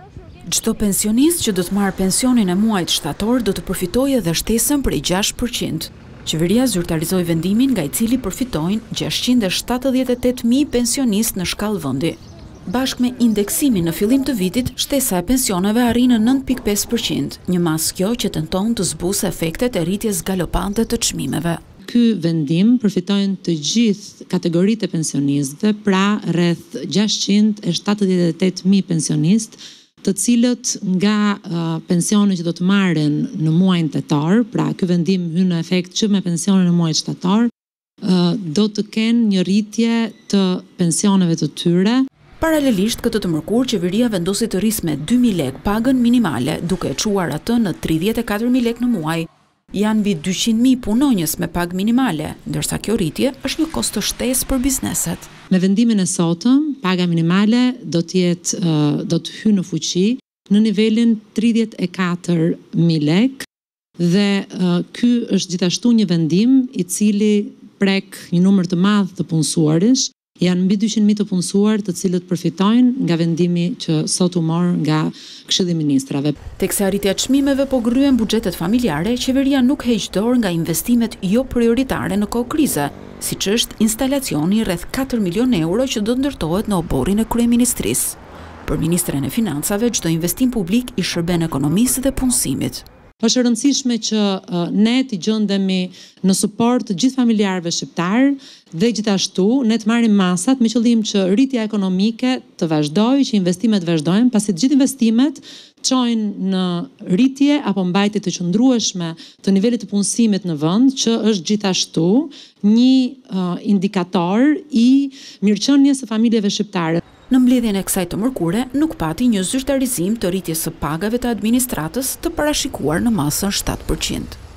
Çdo pensionist që do të marrë pensionin e muajit shtator do të përfitojë edhe shtesën prej 6%. Qeveria zyrtarizoi vendimin nga i cili përfitojnë 678.000 pensionistë në shkallë vendi. Bashkë me indeksimin në fillim të vitit, shtesa e pensioneve arri në 9.5%, një masë kjo që tenton të zbusë efektet e rritjes galopante të çmimeve. Ky vendim përfitojnë të gjithë kategoritë e pensionistëve, pra rreth 678.000 pensionistë, të cilët nga pensionet që do të marrin në muajin tetor, pra ky vendim hyn në efekt që me pensionin në muajin shtator, do të kenë një rritje të pensioneve të tyre. Paralelisht këtë të mërkurë, qeveria vendosi të rrisë me 2.000 lekë pagën minimale, duke e çuar atë në 34.000 lekë në muaj. Janë mbi 200.000 punonjës me pagë minimale, ndërsa kjo rritje është një kost të shtesë për bizneset. Me vendimin e sotëm, paga minimale do të hyjë në fuqi në nivelin 34.000 lekë dhe ky është gjithashtu një vendim i cili prek një numër të madh të punësuarish. Janë mbi 200.000 të punësuar të cilët përfitojnë nga vendimi që sot u mor nga Këshilli i Ministrave. Teksa rritja e çmimeve po gryen buxhetet familjare, qeveria nuk heq dorë nga investimet jo prioritare në kohë krize, siç është instalacioni rreth 4 milion euro që do të ndërtohet në oborrin e kryeministrisë. Për ministren e financave, çdo investim publik i shërben ekonomisë dhe punësimit. Është e rëndësishme që ne të gjendemi në suport të gjithë familjarëve shqiptar dhe gjithashtu ne të marrim masat me qëllim që rritja ekonomike të vazhdojë, që investimet vazhdojnë, pasi të gjithë investimet çojnë në rritje apo mbajtje të qëndrueshme të nivelit të punësimit në vend, që është gjithashtu një indikator i mirëqenies së familjeve shqiptare. Në mbledhjen e kësaj të mërkure, nuk pati një zyrtarizim të rritjes së pagave të administratës të parashikuar në masën 7%.